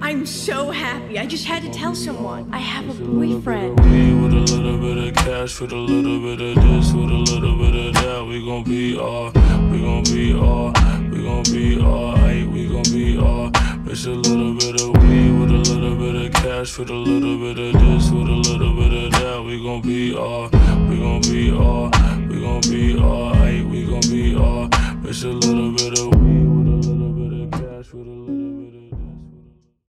I'm so happy. I just had to tell someone. I have a boyfriend. With a little bit of cash, with a little bit of this, with a little bit of that, we gon' be all, we gon' be all, we gon' be alright, we gon' be all. Mix a little bit of weed with a little bit of cash, with a little bit of this, with a little bit of that, we gon' be all, we gon' be all, we gon' be alright, we gon' be all. Mix a little